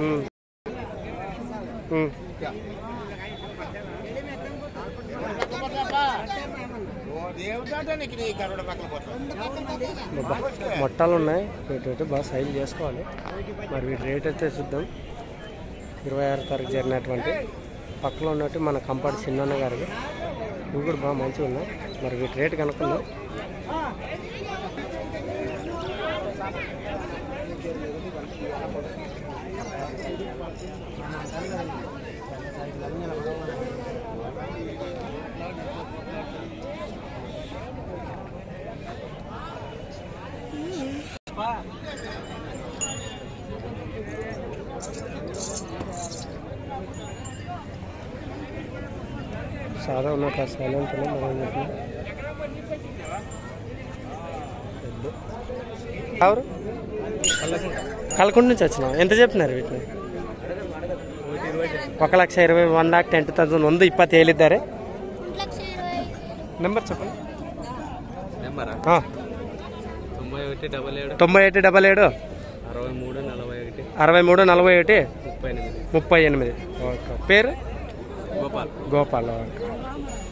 మొట్టాలు ఉన్నాయి, వీటి బాగా సైల్ చేసుకోవాలి. మరి వీటి రేట్ అయితే చూద్దాం. 26వ తారీఖు జరిగినటువంటి పక్కలో ఉన్నట్టు మన కంపాటి చిన్న గారికి ఇవి కూడా బాగా మంచిగా ఉన్నాయి. మరి వీటి రేట్ కనుక్కుందాం. సాదా ఉన్నట్టు సైలెంట్ మనం చెప్పిన ఎవరు కలకుండ నుంచి వచ్చినాం. ఎంత చెప్పినారు వీటిని? 1,20,000 1,10,000 1 20 ಹೇಳಿದ್ದಾರೆ. నెంబర్ చెప్పండి. 9777 63 41 38. ఓకే. పేరు గోపాల్. ఓకే.